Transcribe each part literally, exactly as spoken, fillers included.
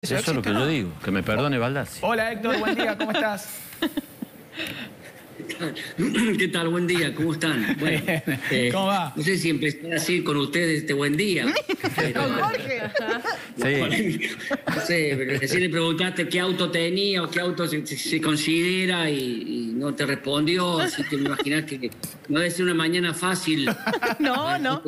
Eso éxito, es lo que ¿no? yo digo, que me perdone Baldassi. Hola Héctor, buen día, ¿cómo estás? ¿Qué tal? Buen día, ¿cómo están? Bueno, eh, ¿Cómo va? no sé si empezar así con ustedes este buen día. Pero, Jorge. Sí. no sé, pero recién le preguntaste qué auto tenía o qué auto se, se- se considera y, y no te respondió, así que me imaginas que no debe ser una mañana fácil. No, no.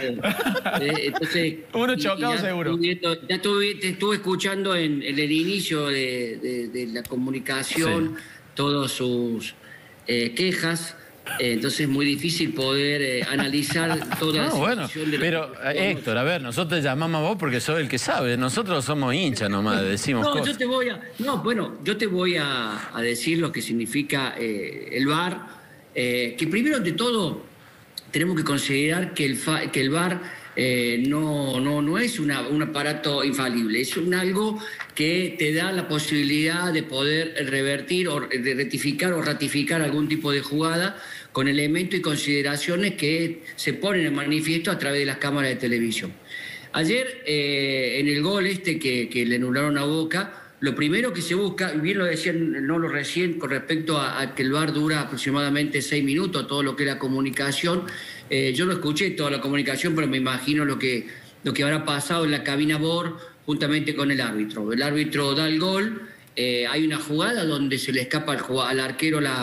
Eh, Entonces, Uno y- y chocado ya seguro. estuve viendo- ya estuve, te estuve escuchando en, en el inicio de, de- de la comunicación todos sus eh, quejas. Eh, entonces es muy difícil poder eh, analizar toda la No, bueno, situación de la- pero eh, Héctor, a ver, nosotros te llamamos a vos porque sos el que sabe. Nosotros somos hinchas nomás, decimos No, yo cosas. te voy a, no, bueno, yo te voy a, a decir lo que significa eh, el V A R, eh, que primero de todo tenemos que considerar que el, fa- que el V A R eh, no, no, no es una- un aparato infalible, es un algo que te da la posibilidad de poder revertir o de rectificar o ratificar algún tipo de jugada con elementos y consideraciones que se ponen en manifiesto a través de las cámaras de televisión. Ayer, eh, en el gol este que, que le anularon a Boca, lo primero que se busca, y bien lo decían no lo recién, con respecto a, a que el V A R dura aproximadamente seis minutos, todo lo que es la comunicación. Eh, yo no escuché toda la comunicación, pero me imagino lo que, lo que habrá pasado en la cabina B O R juntamente con el árbitro. El árbitro da el gol, eh, hay una jugada donde se le escapa al, jugad- al arquero la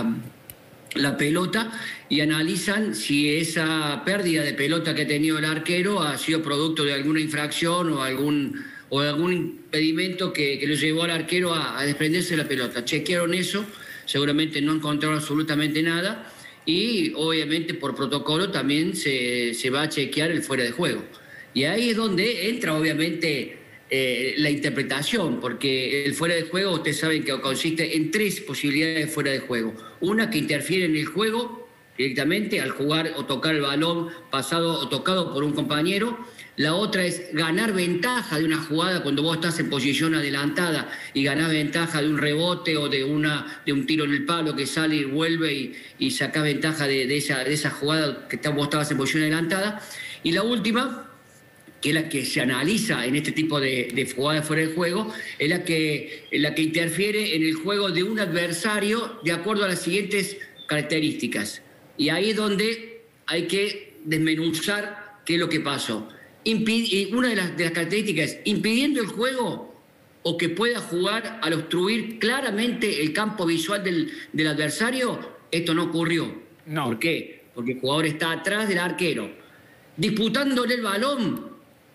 la pelota y analizan si esa pérdida de pelota que ha tenido el arquero ha sido producto de alguna infracción o algún, o de algún impedimento que, que lo llevó al arquero a, a desprenderse de la pelota. Chequearon eso, seguramente no encontraron absolutamente nada y obviamente por protocolo también se, se va a chequear el fuera de juego. Y ahí es donde entra obviamente eh, la interpretación, porque el fuera de juego, ustedes saben que consiste en tres posibilidades de fuera de juego. Una que interfiere en el juego directamente al jugar o tocar el balón pasado o tocado por un compañero. La otra es ganar ventaja de una jugada cuando vos estás en posición adelantada y ganás ventaja de un rebote o de, una, de un tiro en el palo que sale y vuelve y, y sacás ventaja de, de, esa, de esa jugada que vos estabas en posición adelantada. Y la última, que es la que se analiza en este tipo de, de jugadas fuera de juego, es la que, la que interfiere en el juego de un adversario de acuerdo a las siguientes características. Y ahí es donde hay que desmenuzar qué es lo que pasó. Impi- y una de las, de las características es impidiendo el juego o que pueda jugar al obstruir claramente el campo visual del, del adversario. Esto no ocurrió. No. ¿Por qué? Porque el jugador está atrás del arquero, disputándole el balón.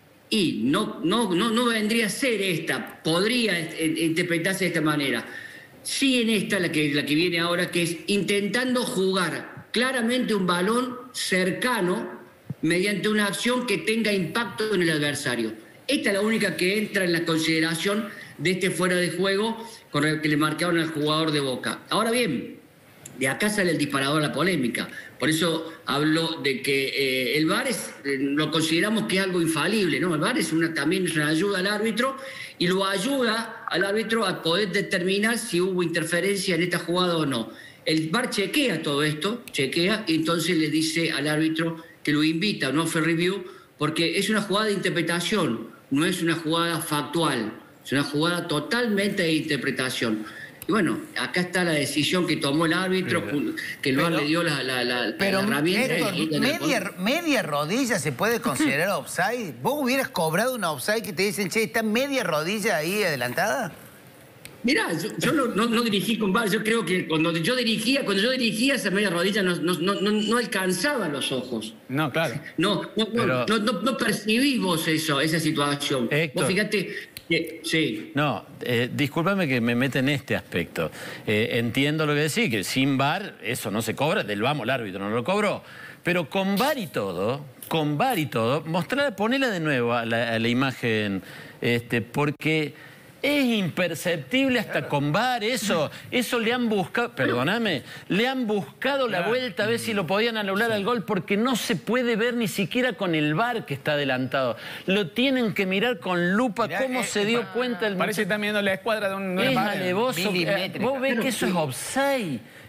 Y no, no, no, no vendría a ser esta, podría eh, interpretarse de esta manera. Sí, en esta, la que, la que viene ahora, que es intentando jugar claramente un balón cercano mediante una acción que tenga impacto en el adversario. Esta es la única que entra en la consideración de este fuera de juego con el que le marcaron al jugador de Boca. Ahora bien, de acá sale el disparador a la polémica. Por eso hablo de que eh, el V A R es, eh, lo consideramos que es algo infalible, ¿no? El V A R es una, también es una ayuda al árbitro y lo ayuda al árbitro a poder determinar si hubo interferencia en esta jugada o no. El V A R chequea todo esto, chequea, y entonces le dice al árbitro que lo invita a un offer review, porque es una jugada de interpretación, no es una jugada factual, es una jugada totalmente de interpretación. Y bueno, acá está la decisión que tomó el árbitro, que el V A R le dio la, la, la, Pero, la herramienta. Héctor, y- y- media, media rodilla se puede considerar offside. ¿Vos hubieras cobrado una offside que te dicen, che, está media rodilla ahí adelantada? Mirá, yo, yo no, no, no dirigí con V A R, yo creo que cuando yo dirigía, cuando yo dirigía esa media rodilla no, no, no, no, no alcanzaban los ojos. No, claro. No, no, Pero- no, no, no percibís vos eso, esa situación. Héctor. Vos fíjate que, sí. No, eh, discúlpame que me mete en este aspecto. Eh, entiendo lo que decís, que sin V A R eso no se cobra, del vamos, el árbitro no lo cobró. Pero con V A R y todo, con V A R y todo, mostrarla, ponela de nuevo a la, a la imagen, este, porque es imperceptible hasta con V A R eso. Eso le han buscado, perdóname, le han buscado la vuelta a ver si lo podían anular al gol porque no se puede ver ni siquiera con el V A R que está adelantado. Lo tienen que mirar con lupa. Mirá, ¿Cómo eh, se dio cuenta el Parece que muchacho? están viendo la escuadra de un... de una Es madre. alevoso. Eh, milimétrica. Vos ves que eso es offside.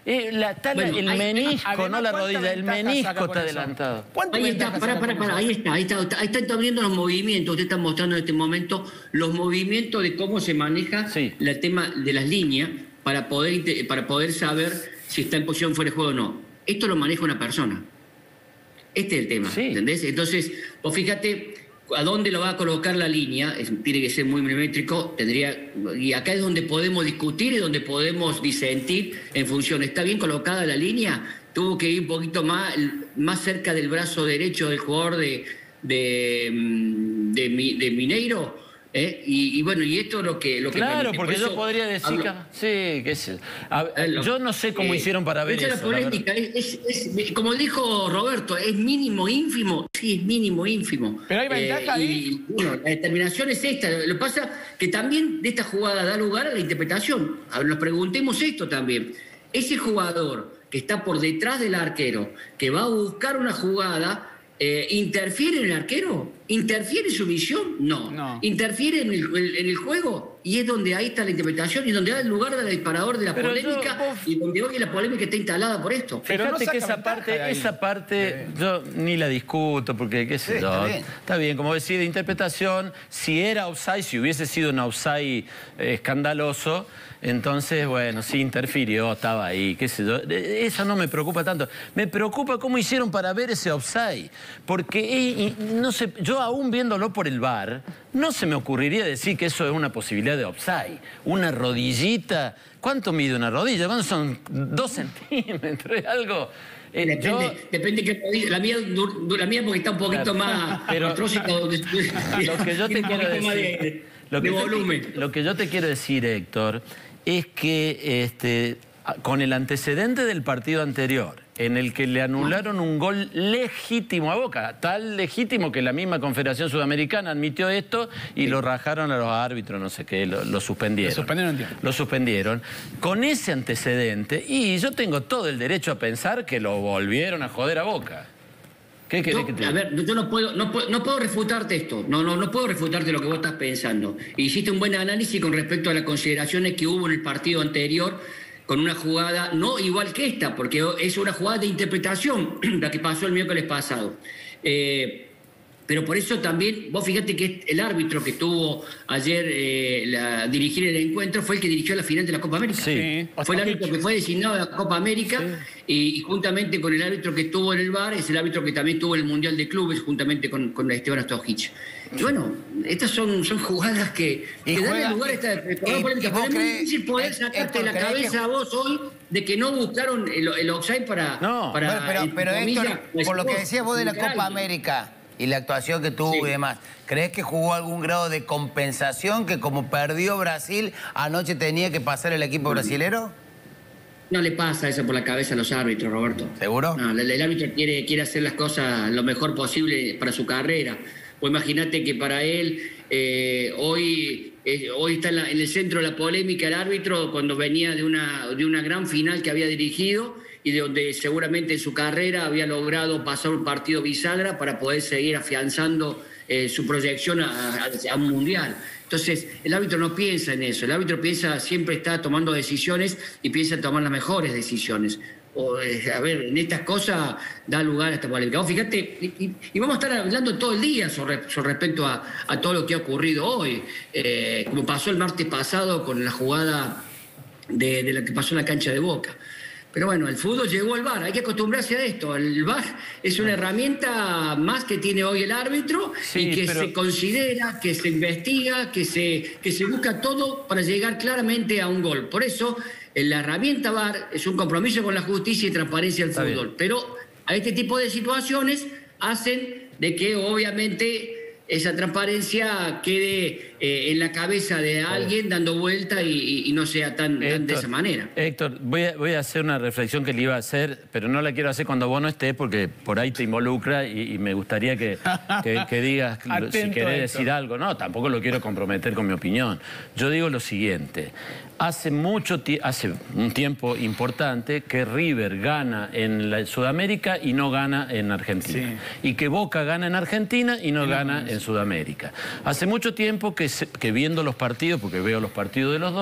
Eh, la, está Bueno, la, el hay, menisco, además, no la ¿cuánta rodilla, el ventaja menisco saca con está eso? adelantado. ¿Cuánto Ahí está, ventaja pará, saca pará, con pará, eso? ahí está, ahí está, ahí está viendo los movimientos, usted está mostrando en este momento los movimientos de cómo se maneja Sí. el tema de las líneas para poder, para poder saber si está en posición fuera de juego o no. Esto lo maneja una persona. Este es el tema, Sí. ¿entendés? Entonces, vos fíjate a dónde lo va a colocar la línea, es- tiene que ser muy milimétrico, tendría, y acá es donde podemos discutir y donde podemos disentir en función, ¿está bien colocada la línea? Tuvo que ir un poquito más, más cerca del brazo derecho del jugador de, de, mm, de, Mi- de Mineiro, ¿eh? y, y bueno, y esto es lo que... Lo que Claro, por porque yo eso podría decir hablo- que... Sí, qué sé. A- Eh, lo- yo no sé cómo eh, hicieron para ver esa eso. es la la polémica, es, es- es- como dijo Roberto, es mínimo, ínfimo, sí, es mínimo, ínfimo. Pero hay ventaja Eh, ahí. Y bueno, la determinación es esta. Lo que pasa que también de esta jugada da lugar a la interpretación. A ver, nos preguntemos esto también. Ese jugador que está por detrás del arquero, que va a buscar una jugada, eh, ¿interfiere en el arquero? ¿Interfiere en su visión? No. No. ¿Interfiere en el, en- en el juego? Y es donde ahí está la interpretación y donde da el lugar del disparador de la Pero yo- polémica vos- y donde hoy la polémica está instalada por esto. Pero Fíjate no que saca esa ventaja parte, de ahí. esa parte yo ni la discuto porque qué sé Sí, yo. está bien. Está bien, como decía, de interpretación, si era offside, si hubiese sido un offside eh, escandaloso, entonces, bueno, sí interfirió, estaba ahí, qué sé yo. Eh, Eso no me preocupa tanto. Me preocupa cómo hicieron para ver ese offside. Porque, eh, y no sé, yo aún viéndolo por el V A R, no se me ocurriría decir que eso es una posibilidad de offside. Una rodillita. ¿Cuánto mide una rodilla? ¿Cuánto son? Dos centímetros, es algo. Eh, Depende, yo- depende qué rodilla. La mía, du- du- la mía porque está un poquito Claro. más Pero- artrósica, donde- Lo que yo te tiene un quiero poquito más decir, de, lo que de yo te- volumen. lo que yo te quiero decir, Héctor, es que este, a- con el antecedente del partido anterior, en el que le anularon un gol legítimo a Boca, tal legítimo que la misma Confederación Sudamericana admitió esto y lo rajaron a los árbitros, no sé qué, lo, lo suspendieron. Lo suspendieron en tiempo. Lo suspendieron. Con ese antecedente, y yo tengo todo el derecho a pensar que lo volvieron a joder a Boca. ¿Qué querés Yo, que te a ver, yo no puedo, no, puedo, no puedo refutarte esto, no, no, no puedo refutarte lo que vos estás pensando. Hiciste un buen análisis con respecto a las consideraciones que hubo en el partido anterior con una jugada, no igual que esta, porque es una jugada de interpretación, la que pasó el miércoles pasado. Eh, pero por eso también, vos fíjate que el árbitro que tuvo ayer eh, la, dirigir el encuentro fue el que dirigió la final de la Copa América. Sí. Fue el árbitro que fue designado a la Copa América y, y juntamente con el árbitro que estuvo en el V A R es el árbitro que también estuvo en el Mundial de Clubes juntamente con, con Esteban Stojic. Y bueno, estas son, son jugadas que, Y que dan juega- lugar a esta y- esta polémica. y vos Pero es muy crees- difícil poder Héctor, sacarte de la ¿crees que- cabeza a vos hoy de que no buscaron el, el offside para... No. para Bueno, pero, entre pero comillas, Héctor, por lo que decías vos de la ubicar Copa a alguien. América y la actuación que tuvo Sí. y demás, ¿crees que jugó algún grado de compensación que como perdió Brasil, anoche tenía que pasar el equipo brasilero? No le pasa eso por la cabeza a los árbitros, Roberto. ¿Seguro? No, el, el árbitro quiere, quiere hacer las cosas lo mejor posible para su carrera. O imagínate que para él eh, hoy, eh, hoy está en, la- en el centro de la polémica el árbitro cuando venía de una, de una gran final que había dirigido y de donde seguramente en su carrera había logrado pasar un partido bisagra para poder seguir afianzando eh, su proyección a, a- a un mundial. Entonces, el árbitro no piensa en eso, el árbitro piensa, siempre está tomando decisiones y piensa en tomar las mejores decisiones. O, eh, a ver, en estas cosas da lugar a esta polémica. Vos fíjate, y, y- y vamos a estar hablando todo el día sobre, sobre respecto a, a todo lo que ha ocurrido hoy, eh, como pasó el martes pasado con la jugada de, de la que pasó en la cancha de Boca. Pero bueno, el fútbol llegó al V A R, hay que acostumbrarse a esto. El V A R es una herramienta más que tiene hoy el árbitro Sí, y que pero- se considera, que se investiga, que se, que se busca todo para llegar claramente a un gol. Por eso, la herramienta V A R es un compromiso con la justicia y transparencia del Está fútbol. bien. Pero a este tipo de situaciones hacen de que obviamente esa transparencia quede eh, en la cabeza de alguien dando vuelta y, y- y no sea tan, tan de Héctor, esa manera. Héctor, voy a, voy a hacer una reflexión que le iba a hacer, pero no la quiero hacer cuando vos no estés porque por ahí te involucra y, y me gustaría que, que- que digas lo- si Atento, querés Héctor. decir algo. No, tampoco lo quiero comprometer con mi opinión. Yo digo lo siguiente. Hace mucho ti- hace un tiempo importante que River gana en la Sudamérica y no gana en Argentina. Y que Boca gana en Argentina y no gana en Sudamérica. Hace mucho tiempo que, se- que viendo los partidos, porque veo los partidos de los dos,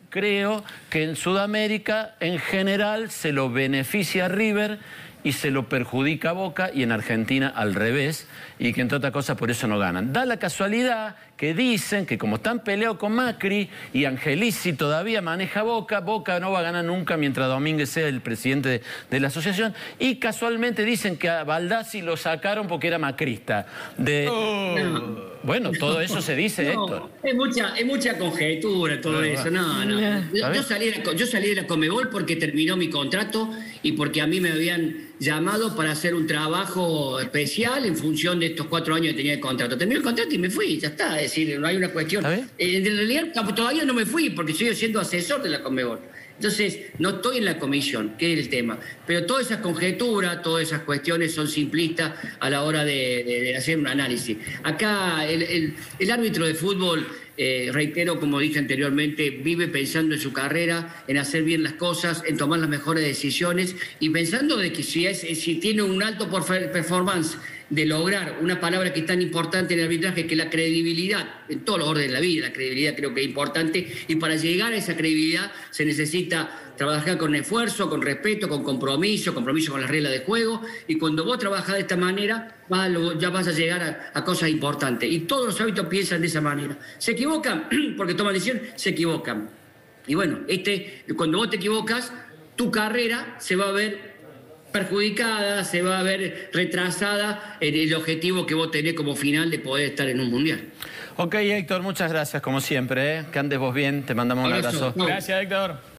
creo que en Sudamérica, en general, se lo beneficia a River y se lo perjudica a Boca, y en Argentina al revés, y que entre otras cosas por eso no ganan. Da la casualidad que dicen que como están peleados con Macri y Angelici todavía maneja Boca, Boca no va a ganar nunca mientras Domínguez sea el presidente de, de la asociación, y casualmente dicen que a Baldassi lo sacaron porque era macrista. De... Oh. No. Bueno, todo eso se dice, no, Héctor. Es mucha, es mucha conjetura todo no, eso. No, no. Yo, yo, salí de, yo salí de la Conmebol porque terminó mi contrato y porque a mí me habían llamado para hacer un trabajo especial en función de estos cuatro años que tenía de contrato. Terminé el contrato y me fui, ya está. Es decir, no hay una cuestión. Eh, en realidad todavía no me fui porque sigo siendo asesor de la Conmebol. Entonces, no estoy en la comisión, que es el tema. Pero todas esas conjeturas, todas esas cuestiones son simplistas a la hora de, de, de hacer un análisis. Acá el, el, el árbitro de fútbol, eh, reitero, como dije anteriormente, vive pensando en su carrera, en hacer bien las cosas, en tomar las mejores decisiones y pensando de que si, es, si tiene un alto performance de lograr una palabra que es tan importante en el arbitraje, que es la credibilidad, en todos los órdenes de la vida, la credibilidad creo que es importante, y para llegar a esa credibilidad se necesita trabajar con esfuerzo, con respeto, con compromiso, compromiso con las reglas de juego, y cuando vos trabajás de esta manera, vas a, ya vas a llegar a, a cosas importantes, y todos los árbitros piensan de esa manera. Se equivocan, porque toman decisión, se equivocan. Y bueno, este, cuando vos te equivocas, tu carrera se va a ver perjudicada, se va a ver retrasada en el objetivo que vos tenés como final de poder estar en un mundial. Ok, Héctor, muchas gracias como siempre, ¿eh? Que andes vos bien, te mandamos un abrazo. Gracias, Héctor.